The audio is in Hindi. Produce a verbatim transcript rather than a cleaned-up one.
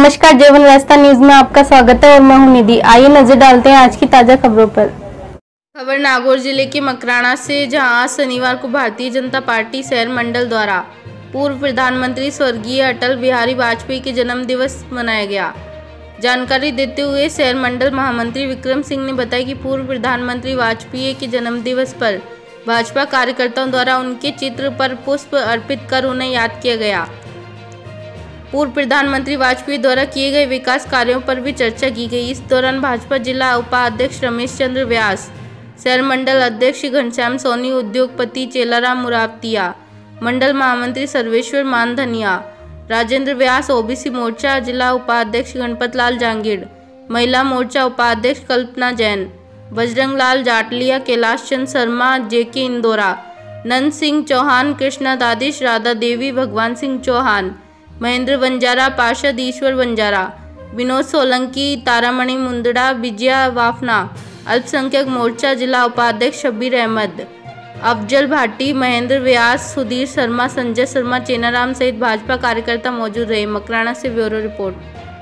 नमस्कार, जीवन व्यवस्था न्यूज में आपका स्वागत है और मैं हूं निधि। आइए नजर डालते हैं आज की ताजा खबरों पर। खबर नागौर जिले के मकराना से, जहां आज शनिवार को भारतीय जनता पार्टी शहर मंडल द्वारा पूर्व प्रधानमंत्री स्वर्गीय अटल बिहारी वाजपेयी के जन्म दिवस मनाया गया। जानकारी देते हुए शहर मंडल महामंत्री विक्रम सिंह ने बताया कि पूर्व प्रधानमंत्री वाजपेयी के जन्म दिवस पर भाजपा कार्यकर्ताओं द्वारा उनके चित्र पर पुष्प अर्पित कर उन्हें याद किया गया। पूर्व प्रधानमंत्री वाजपेयी द्वारा किए गए विकास कार्यों पर भी चर्चा की गई। इस दौरान भाजपा जिला उपाध्यक्ष रमेश चंद्र व्यास, शहर मंडल अध्यक्ष घनश्याम सोनी, उद्योगपति चेलाराम मुरावतिया, मंडल महामंत्री सर्वेश्वर मानधनिया, राजेंद्र व्यास, ओबीसी मोर्चा जिला उपाध्यक्ष गणपत लाल जांगीड़, महिला मोर्चा उपाध्यक्ष कल्पना जैन, बजरंग लाल जाटलिया, कैलाश चंद शर्मा, जेके इंदौरा, नंद सिंह चौहान, कृष्णा दादिश, राधा देवी, भगवान सिंह चौहान, महेंद्र बंजारा, पार्षद ईश्वर बंजारा, विनोद सोलंकी, तारामणि मुंदड़ा, विजया वाफना, अल्पसंख्यक मोर्चा जिला उपाध्यक्ष शब्बीर अहमद, अफजल भाटी, महेंद्र व्यास, सुधीर शर्मा, संजय शर्मा, चेनाराम सहित भाजपा कार्यकर्ता मौजूद रहे। मकराना से ब्यूरो रिपोर्ट।